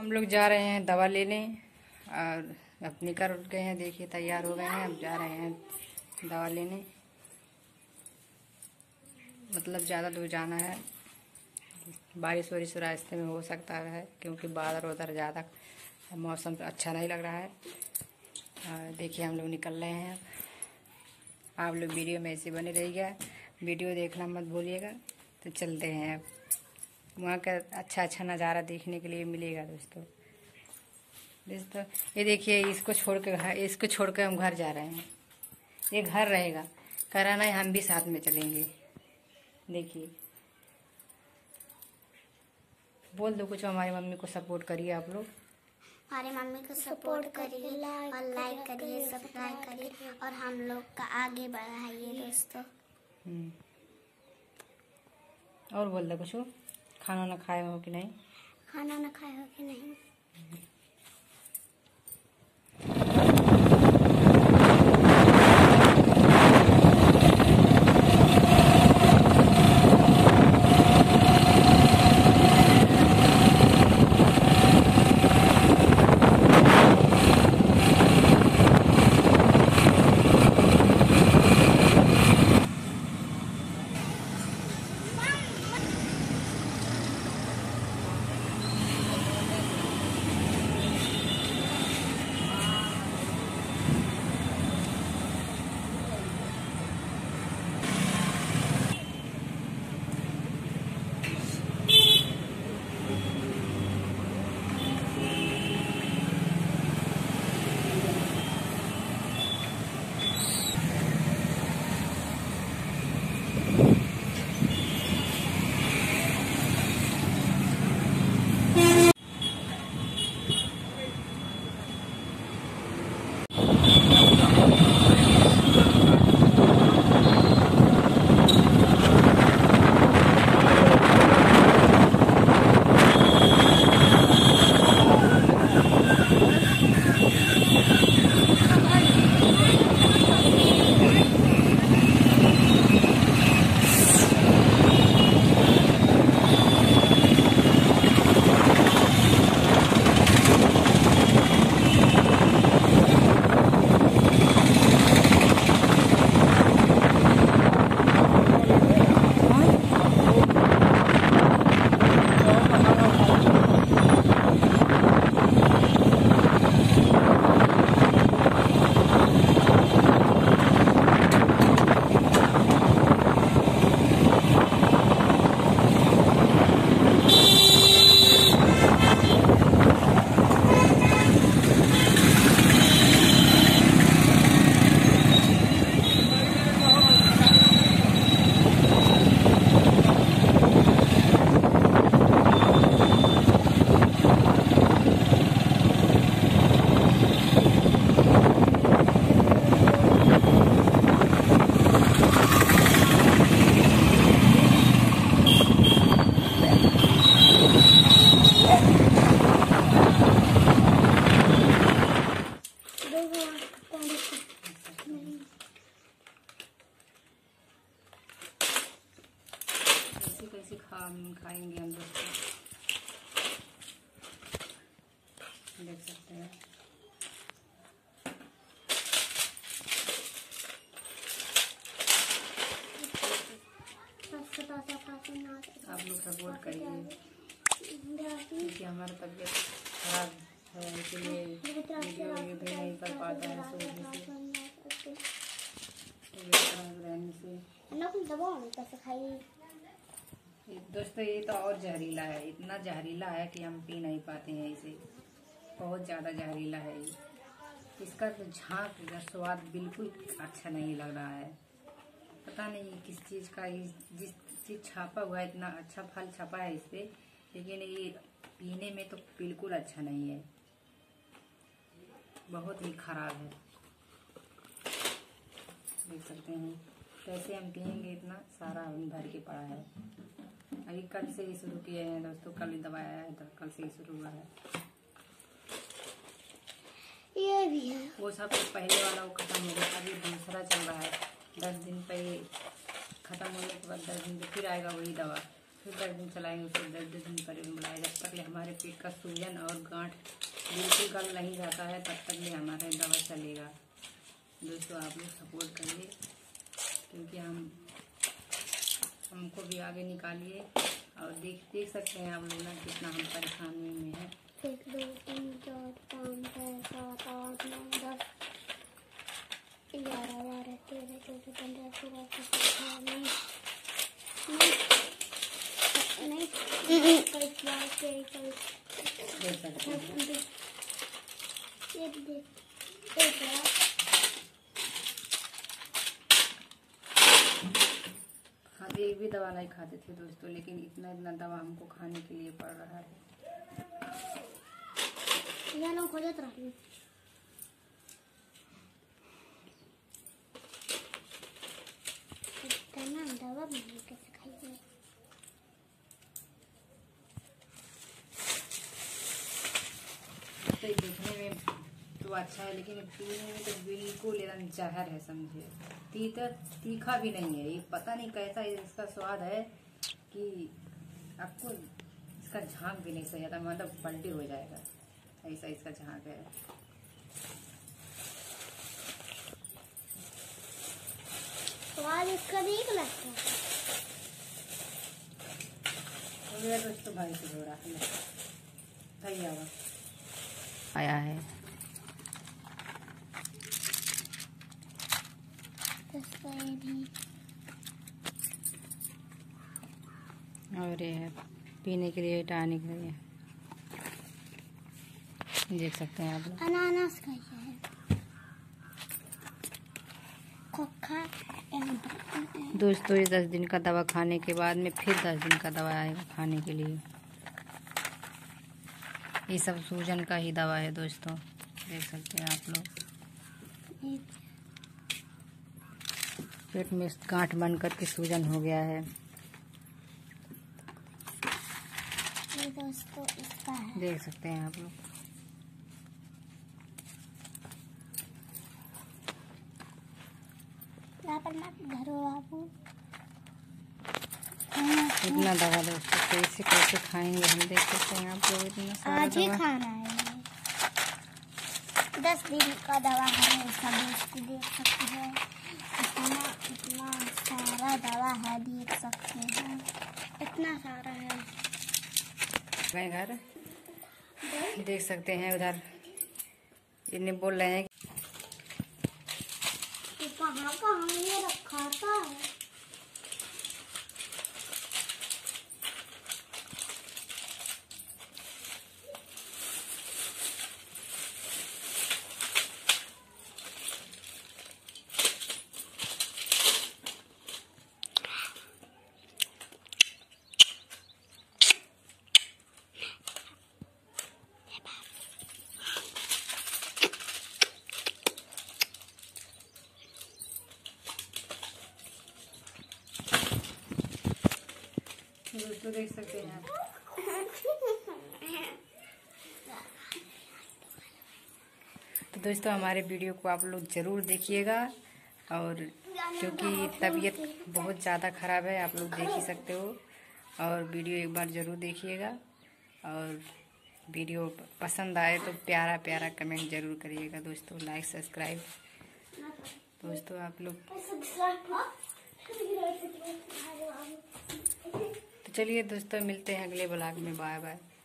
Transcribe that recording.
हम लोग जा रहे हैं दवा लेने और अब निकल गए हैं। देखिए तैयार हो गए हैं, अब जा रहे हैं दवा लेने। मतलब ज़्यादा दूर जाना है, बारिश वारिश रास्ते में हो सकता है क्योंकि बादल उधर ज़्यादा मौसम अच्छा नहीं लग रहा है। और देखिए हम लोग निकल रहे हैं। आप लोग वीडियो में ऐसे बने रहिएगा, वीडियो देखना मत भूलिएगा। तो चलते हैं अब, वहाँ का अच्छा नज़ारा देखने के लिए मिलेगा दोस्तों। ये देखिए, इसको छोड़ के हम घर जा रहे हैं। ये घर रहेगा, कराना है, हम भी साथ में चलेंगे। देखिए, बोल दो कुछ, हमारी मम्मी को सपोर्ट करिए आप लोग। हमारे मम्मी को सपोर्ट करिए और लाइक करिए, सब्सक्राइब करिए और हम लोग का आगे बढ़ाइए दोस्तों। और बोल दो कुछ, खाना ना खाए हो कि नहीं? खाना ना खाए हो कि नहीं? कैसे खाएंगे हम लोग, देख सकते हैं। आप लोग सपोर्ट करिए क्योंकि हमारा तबीयत खराब है, इसलिए वीडियो भी नहीं कर पाता है रहने से। दोस्तों ये तो और जहरीला है, इतना जहरीला है कि हम पी नहीं पाते हैं इसे। बहुत ज़्यादा जहरीला है ये। इसका तो झाग का स्वाद बिल्कुल अच्छा नहीं लग रहा है। पता नहीं किस चीज़ का, जिस चीज़ छापा हुआ है, इतना अच्छा फल छपा है इस पे, लेकिन ये पीने में तो बिल्कुल अच्छा नहीं है, बहुत ही खराब है। देख सकते हैं कैसे हम पियेंगे, इतना सारा भर के पड़ा है। अभी कल से ही शुरू किए हैं दोस्तों, कल ही दवाया है तो कल से ही शुरू हुआ है। ये भी है, वो सब तो पहले वाला वो खत्म हो गया, अभी दूसरा चल रहा है। 10 दिन पे खत्म होने के बाद 10 दिन पे फिर आएगा वही दवा। फिर 10 दिन चलाएंगे, फिर 10 दिन पर बुलाए जब तक ले हमारे पेट का सूजन और गांठ बिल्कुल गल नहीं जाता है, तब तक ले हमारा दवा चलेगा। दोस्तों आप लोग सपोर्ट करिए, क्योंकि हमको भी आगे निकालिए। और देख सकते हैं आप लोग ना कितना हम परेशानी में हैं। 1 2 3 4 5 6 7 8 9 10 11 12 13 14 15 16 17 नहीं देख सकते हैं हम एक भी दवा नहीं खाते थे दोस्तों, लेकिन इतना दवा हमको खाने के लिए पड़ रहा है। दवा भी कैसे खाइए। तो देखने में तो अच्छा है, लेकिन पीने में तो बिल्कुल एकदम जहर है, समझिए। तीखा भी नहीं है, ये पता नहीं कैसा इसका स्वाद है कि आपको इसका झांक भी नहीं सही आता, मतलब पलटी हो जाएगा, ऐसा इसका झांक है। स्वाद इसका ठीक लगता है। तो भाई से हो रहा है आया है। और ये है पीने के लिए, टानिक के लिए, देख सकते हैं आप लोग। अनानास का है खोखा। दोस्तों ये 10 दिन का दवा खाने के बाद में फिर 10 दिन का दवा आएगा खाने के लिए। ये सब सूजन का ही दवा है दोस्तों, देख सकते हैं आप लोग। पेट में गांठ बन करके सूजन हो गया है। ये दोस्तों इसका है, देख सकते हैं आप लोग। इतना दवा दोस्तों कैसे कैसे खाएंगे हम, देख सकते हैं आप लोग। इतना सारा आज ही खाना है। 10 दिन का दवा है इसका, दोस्तों देख सकते हैं। इतना सारा दवा है, देख सकते हैं इतना सारा है। गए घर देख सकते हैं, उधर इन्हें बोल रहे हैं कि कहाँ ये रखा था। दोस्तों देख सकते हैं। तो दोस्तों हमारे वीडियो को आप लोग ज़रूर देखिएगा, और क्योंकि तबीयत बहुत ज़्यादा ख़राब है, आप लोग देख ही सकते हो। और वीडियो एक बार ज़रूर देखिएगा, और वीडियो पसंद आए तो प्यारा प्यारा कमेंट ज़रूर करिएगा दोस्तों, लाइक सब्सक्राइब। दोस्तों आप लोग तो चलिए दोस्तों, मिलते हैं अगले ब्लॉग में। Bye bye.